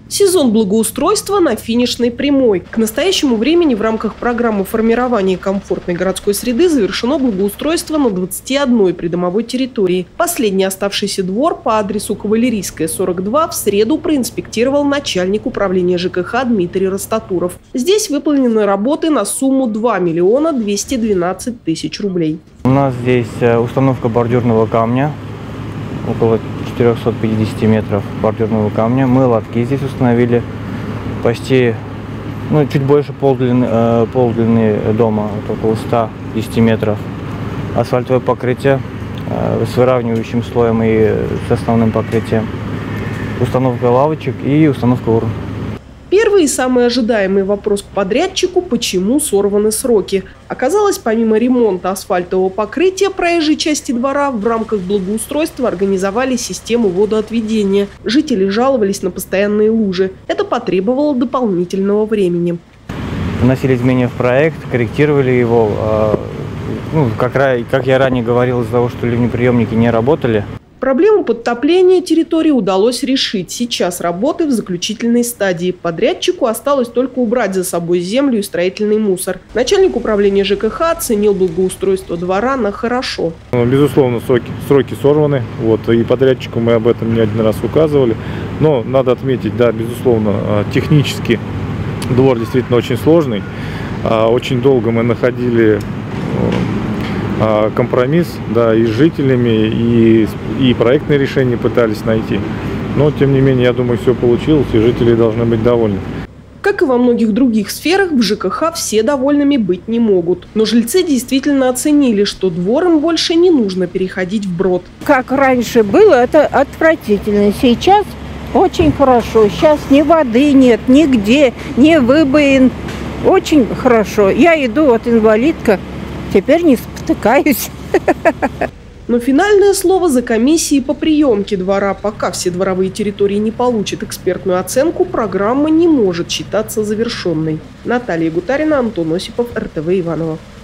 Сезон благоустройства на финишной прямой. К настоящему времени в рамках программы формирования комфортной городской среды завершено благоустройство на 21 придомовой территории. Последний оставшийся двор по адресу Кавалерийская, 42 в среду проинспектировал начальник управления ЖКХ Дмитрий Растатуров. Здесь выполнены работы на сумму 2 миллиона 212 тысяч рублей. У нас здесь установка бордюрного камня, около 450 метров бордюрного камня. Мы лотки здесь установили почти, чуть больше полдлины дома, около 110 метров. Асфальтовое покрытие с выравнивающим слоем и с основным покрытием. Установка лавочек и установка урн. Первый и самый ожидаемый вопрос к подрядчику – почему сорваны сроки? Оказалось, помимо ремонта асфальтового покрытия проезжей части двора, в рамках благоустройства организовали систему водоотведения. Жители жаловались на постоянные лужи. Это потребовало дополнительного времени. Вносили изменения в проект, корректировали его. Как я ранее говорил, из-за того, что ливнеприемники не работали. Проблему подтопления территории удалось решить. Сейчас работы в заключительной стадии. Подрядчику осталось только убрать за собой землю и строительный мусор. Начальник управления ЖКХ оценил благоустройство двора на хорошо. Безусловно, сроки сорваны. И подрядчику мы об этом не один раз указывали. Но надо отметить, да, безусловно, технически двор действительно очень сложный. Очень долго мы находили компромисс, да, и с жителями, и проектные решения пытались найти. Но, тем не менее, я думаю, все получилось, и жители должны быть довольны. Как и во многих других сферах, в ЖКХ все довольными быть не могут. Но жильцы действительно оценили, что двор им больше не нужно переходить вброд. Как раньше было, это отвратительно. Сейчас очень хорошо. Сейчас ни воды нет, нигде, ни выбоин. Очень хорошо. Я иду, инвалидка, теперь не спотыкаюсь. Но финальное слово за комиссией по приемке двора. Пока все дворовые территории не получат экспертную оценку, программа не может считаться завершенной. Наталья Гутарина, Антон Осипов, РТВ Иваново.